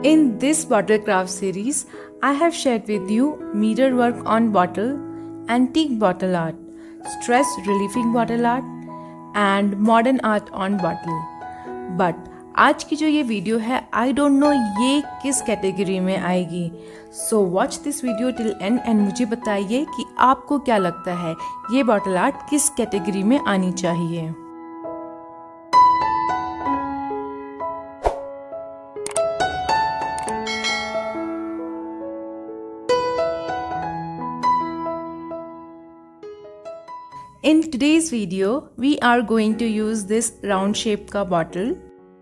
In this bottle craft series, I have shared with you mirror work on bottle, antique bottle art, stress relieving bottle art and modern art on bottle. But आज की जो ये video है, I don't know ये किस category में आएगी. So watch this video till end and मुझे बताइए कि आपको क्या लगता है ये बॉटल आर्ट किस कैटेगरी में आनी चाहिए. In today's video, we are going to use this round shape का bottle.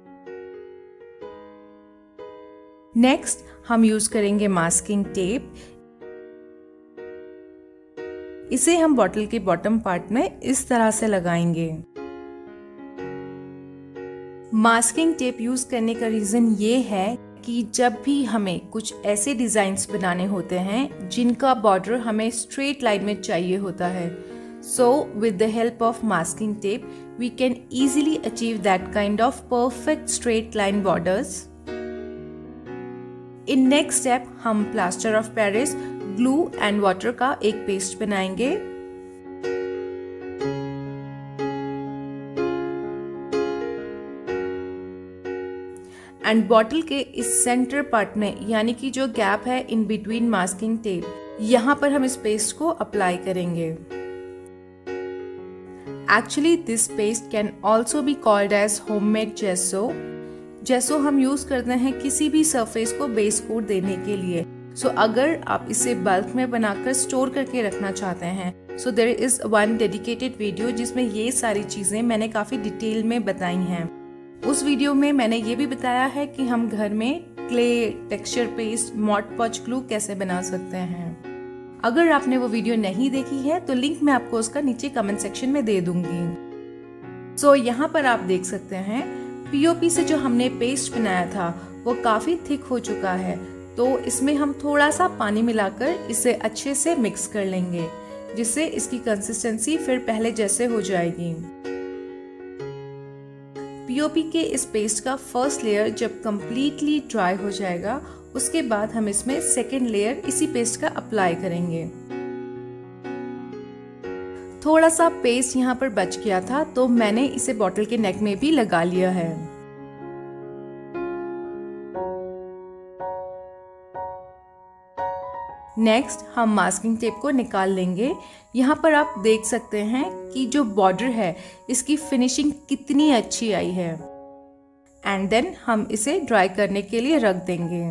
Next, हम यूज करेंगे masking tape. इसे हम बॉटल के बॉटम पार्ट में इस तरह से लगाएंगे. मास्किंग टेप यूज करने का रीजन ये है कि जब भी हमें कुछ ऐसे डिजाइन्स बनाने होते हैं जिनका बॉर्डर हमें स्ट्रेट लाइन में चाहिए होता है. So, with the help of masking tape, we can easily achieve that kind of perfect straight line borders. In next step, हम plaster of Paris, glue and water का एक paste बनाएंगे. And bottle के इस center part में, यानी कि जो gap है in between masking tape, यहाँ पर हम इस paste को apply करेंगे. Actually, this paste can also be called as homemade gesso. Gesso हम यूज करते हैं किसी भी सरफेस को बेस कोट देने के लिए. So अगर आप इसे बल्क में बनाकर स्टोर करके रखना चाहते हैं, so there is one dedicated video जिसमें ये सारी चीजें मैंने काफी डिटेल में बताई हैं. उस वीडियो में मैंने ये भी बताया है कि हम घर में clay, texture paste, Mod Podge glue कैसे बना सकते हैं. अगर आपने वो वीडियो नहीं देखी है तो लिंक मैं आपको उसका नीचे कमेंट सेक्शन में दे दूंगी. सो यहाँ पर आप देख सकते हैं पीओपी से जो हमने पेस्ट बनाया था वो काफी थिक हो चुका है. तो इसमें हम थोड़ा सा पानी मिलाकर इसे अच्छे से मिक्स कर लेंगे जिससे इसकी कंसिस्टेंसी फिर पहले जैसे हो जाएगी. पीओपी के इस पेस्ट का फर्स्ट लेयर जब कंप्लीटली ड्राई हो जाएगा उसके बाद हम इसमें सेकेंड लेयर इसी पेस्ट का अप्लाई करेंगे. थोड़ा सा पेस्ट यहाँ पर बच गया था तो मैंने इसे बॉटल के नेक में भी लगा लिया है. नेक्स्ट हम मास्किंग टेप को निकाल लेंगे. यहाँ पर आप देख सकते हैं कि जो बॉर्डर है इसकी फिनिशिंग कितनी अच्छी आई है. एंड देन हम इसे ड्राई करने के लिए रख देंगे.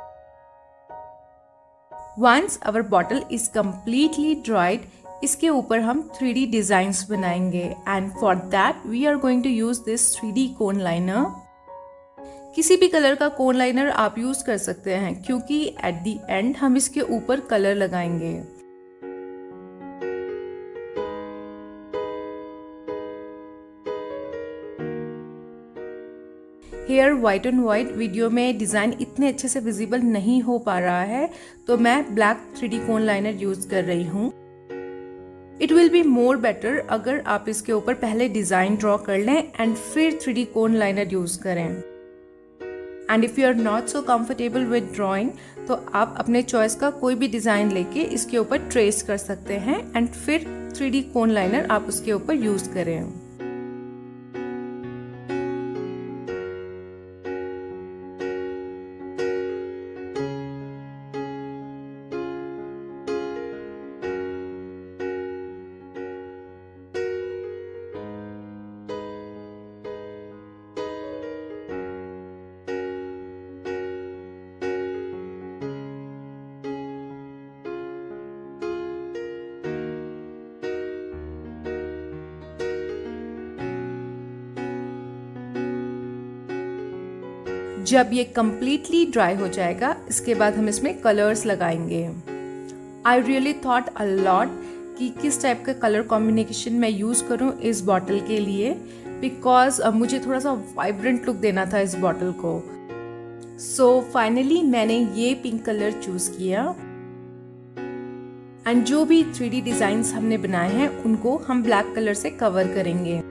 Once our bottle is completely dried, इसके ऊपर हम 3D डिजाइन्स बनाएंगे and for that we are going to use this 3D cone liner. किसी भी कलर का कोन लाइनर आप यूज कर सकते हैं क्योंकि at the end हम इसके ऊपर कलर लगाएंगे. Here white and white video में डिज़ाइन इतने अच्छे से विजिबल नहीं हो पा रहा है तो मैं black 3D cone liner use कर रही हूँ. It will be more better अगर आप इसके ऊपर पहले डिज़ाइन ड्रॉ कर लें एंड फिर 3D कोन लाइनर यूज करें. And if you are not so comfortable with drawing तो आप अपने चॉइस का कोई भी डिज़ाइन लेके इसके ऊपर ट्रेस कर सकते हैं एंड फिर 3D कोन लाइनर आप उसके ऊपर यूज करें. जब ये completely ड्राई हो जाएगा इसके बाद हम इसमें कलर्स लगाएंगे. I really thought a lot कि किस टाइप का कलर कॉम्बिनेशन मैं यूज़ करूँ इस बॉटल के लिए बिकॉज मुझे थोड़ा सा वाइब्रेंट लुक देना था इस बॉटल को. सो फाइनली मैंने ये पिंक कलर चूज किया एंड जो भी 3D डिजाइन्स हमने बनाए हैं उनको हम ब्लैक कलर से कवर करेंगे.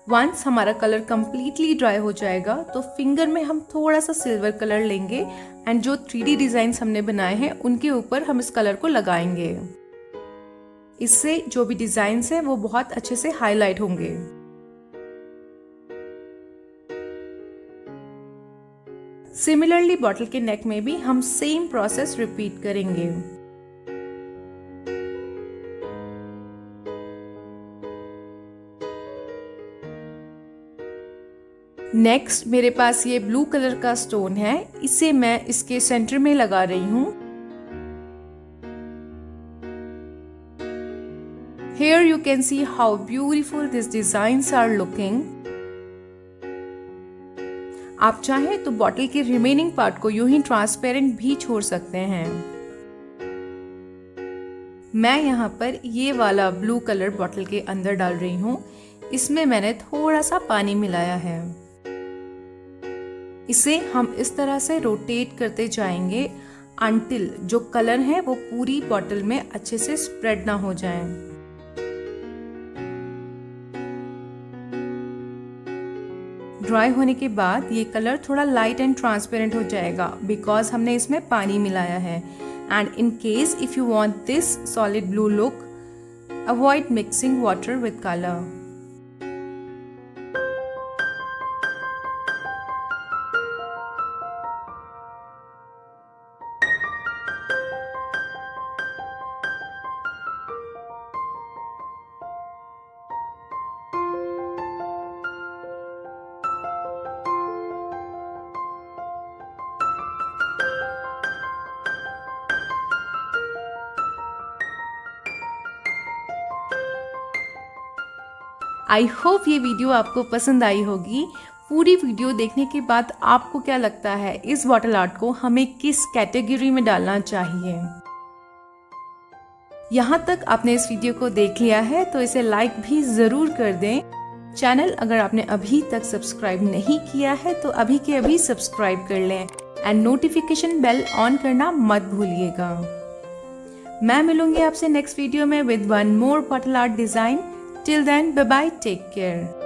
वंस हमारा कलर कम्प्लीटली ड्राई हो जाएगा तो फिंगर में हम थोड़ा सा सिल्वर कलर लेंगे एंड जो 3D डिजाइन्स हमने बनाए हैं उनके ऊपर हम इस कलर को लगाएंगे। इससे जो भी डिजाइन्स हैं वो बहुत अच्छे से हाईलाइट होंगे। सिमिलरली बॉटल के नेक में भी हम सेम प्रोसेस रिपीट करेंगे। नेक्स्ट मेरे पास ये ब्लू कलर का स्टोन है, इसे मैं इसके सेंटर में लगा रही हूँ। Here you can see how beautiful these designs are looking. आप चाहें तो बॉटल के रिमेनिंग पार्ट को यूं ही ट्रांसपेरेंट भी छोड़ सकते हैं। मैं यहाँ पर ये वाला ब्लू कलर बॉटल के अंदर डाल रही हूँ। इसमें मैंने थोड़ा सा पानी मिलाया है। इसे हम इस तरह से रोटेट करते जाएंगे अंटिल जो कलर है वो पूरी बॉटल में अच्छे से स्प्रेड ना हो जाए। ड्राई होने के बाद ये कलर थोड़ा लाइट एंड ट्रांसपेरेंट हो जाएगा बिकॉज हमने इसमें पानी मिलाया है। And in case if you want this solid blue look, avoid mixing water with colour. I hope ये वीडियो आपको पसंद आई होगी। पूरी वीडियो देखने के बाद आपको क्या लगता है इस बॉटल आर्ट को हमें किस कैटेगरी में डालना चाहिए? यहाँ तक आपने इस वीडियो को देख लिया है तो इसे लाइक भी जरूर कर दें। चैनल अगर आपने अभी तक सब्सक्राइब नहीं किया है तो अभी के अभी सब्सक्राइब कर लें एंड नोटिफिकेशन बेल ऑन करना मत भूलिएगा। मैं मिलूंगी आपसे नेक्स्ट वीडियो में with one more bottle art design. Till then, bye bye, take care.